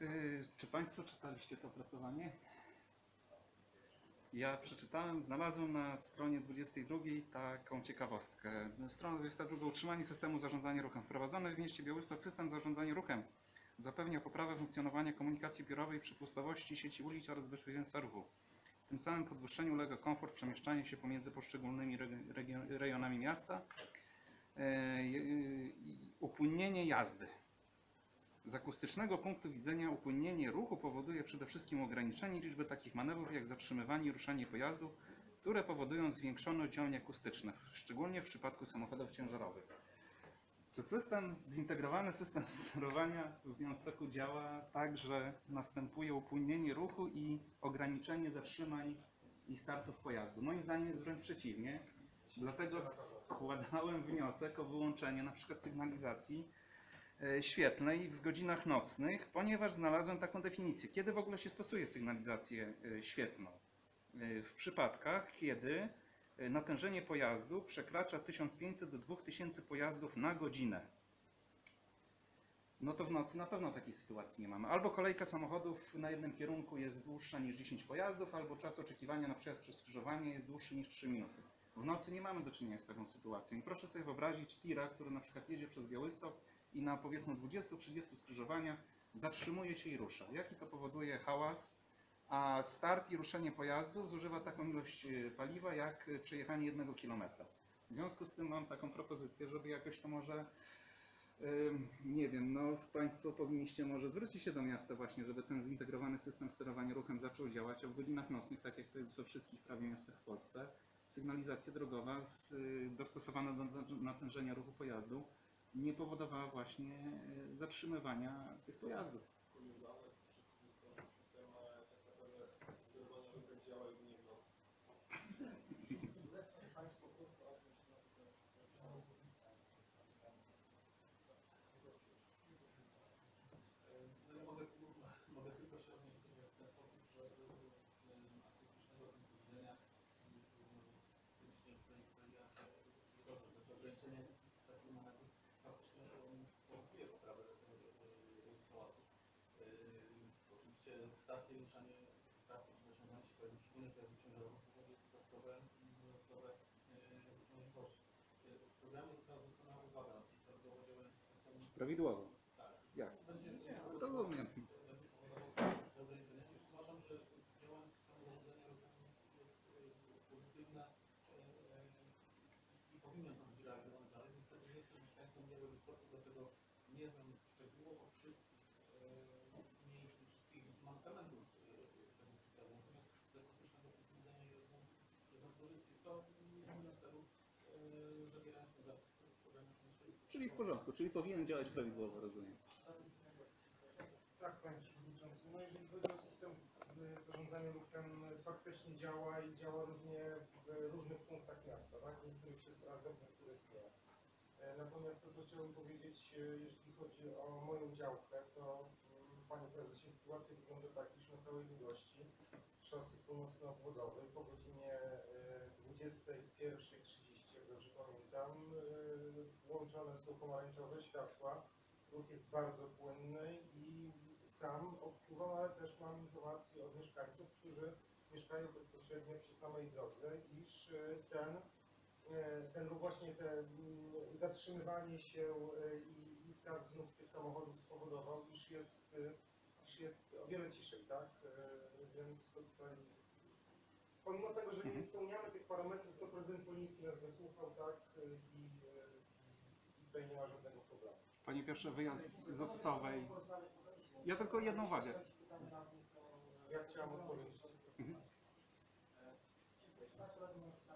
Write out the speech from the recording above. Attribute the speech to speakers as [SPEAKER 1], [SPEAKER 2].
[SPEAKER 1] Czy Państwo czytaliście to opracowanie? Ja przeczytałem, znalazłem na stronie 22 taką ciekawostkę. Strona 22. Utrzymanie systemu zarządzania ruchem. Wprowadzony w mieście Białystok system zarządzania ruchem zapewnia poprawę funkcjonowania komunikacji biurowej, przepustowości sieci ulic oraz bezpieczeństwa ruchu. Tym samym podwyższeniu ulega komfort przemieszczania się pomiędzy poszczególnymi rejonami miasta. Upłynnienie jazdy. Z akustycznego punktu widzenia upłynnienie ruchu powoduje przede wszystkim ograniczenie liczby takich manewrów jak zatrzymywanie i ruszanie pojazdów, które powodują zwiększone oddziaływanie akustyczne, szczególnie w przypadku samochodów ciężarowych. Czy zintegrowany system sterowania w Białymstoku działa tak, że następuje upłynnienie ruchu i ograniczenie zatrzymań i startów pojazdu? Moim zdaniem jest wręcz przeciwnie, dlatego składałem wniosek o wyłączenie np. sygnalizacji świetlnej w godzinach nocnych, ponieważ znalazłem taką definicję. Kiedy w ogóle się stosuje sygnalizację świetlną? W przypadkach, kiedy natężenie pojazdu przekracza 1500 do 2000 pojazdów na godzinę. No to w nocy na pewno takiej sytuacji nie mamy. Albo kolejka samochodów na jednym kierunku jest dłuższa niż 10 pojazdów, albo czas oczekiwania na przejazd przez skrzyżowanie jest dłuższy niż 3 minuty. W nocy nie mamy do czynienia z taką sytuacją. I proszę sobie wyobrazić tira, który na przykład jedzie przez Białystok i na powiedzmy 20-30 skrzyżowaniach zatrzymuje się i rusza. Jaki to powoduje hałas? A start i ruszenie pojazdu zużywa taką ilość paliwa jak przejechanie 1 km. W związku z tym mam taką propozycję, żeby jakoś to może, nie wiem, no Państwo powinniście może zwrócić się do miasta właśnie, żeby ten zintegrowany system sterowania ruchem zaczął działać, a w godzinach nocnych, tak jak to jest we wszystkich prawie miastach w Polsce, sygnalizacja drogowa dostosowana do natężenia ruchu pojazdu nie powodowała właśnie zatrzymywania tych pojazdów.
[SPEAKER 2] Mogę tylko się odnieść w ten sposób, że z akustycznego punktu widzenia ograniczenie takich momentów faktycznie powoduje poprawę hałasu. Oczywiście start i ruszanie, start i zaciąganie się pojazdów, szczególnie pojazdów ciężarowych, powoduje dodatkowe możliwości. W programie została zwrócona uwaga na przykład do działania systemu.
[SPEAKER 1] Prawidłowo.
[SPEAKER 2] Tak.
[SPEAKER 1] Jasne. Rozumiem.
[SPEAKER 2] Uważam, że działanie systemu zarządzania ruchem jest pozytywne i powinien to być realizowane dalej. Niestety nie jestem mieszkańcem Białegostoku, dlatego nie znam szczegółowo wszystkich miejsc i wszystkich mankamentów tego systemu. Natomiast z akustycznego punktu widzenia jest on korzystny. To nie mam na celu zabierając ten zapis w programie.
[SPEAKER 1] Czyli w porządku, czyli powinien działać prawidłowo, rozumiem.
[SPEAKER 3] Tak, Panie Przewodniczący. No jeżeli chodzi o system zarządzania ruchem, faktycznie działa i działa różnie w różnych punktach miasta, tak? W niektórych się sprawdza, w niektórych nie. Natomiast to, co chciałbym powiedzieć, jeśli chodzi o moją działkę, to Panie Prezesie, sytuacja wygląda tak, iż na całej długości szosy północno-obwodowej po godzinie 21:30, jak dobrze pamiętam, włączone są pomarańczowe światła. Ruch jest bardzo płynny i sam odczuwam, ale też mam informacje od mieszkańców, którzy mieszkają bezpośrednio przy samej drodze, iż ten ruch, właśnie zatrzymywanie się i start znów tych samochodów spowodował, iż jest o wiele ciszej, tak? Więc tutaj, pomimo tego, że nie spełniamy tych parametrów, to prezydent Poliński nas wysłuchał, tak? I tutaj nie ma żadnego problemu.
[SPEAKER 1] Panie Piotrze, wyjazd z Octowej. Ja tylko jedną uwagę.
[SPEAKER 3] Ja chciałem odpowiedzieć.
[SPEAKER 4] Czy Państwo radni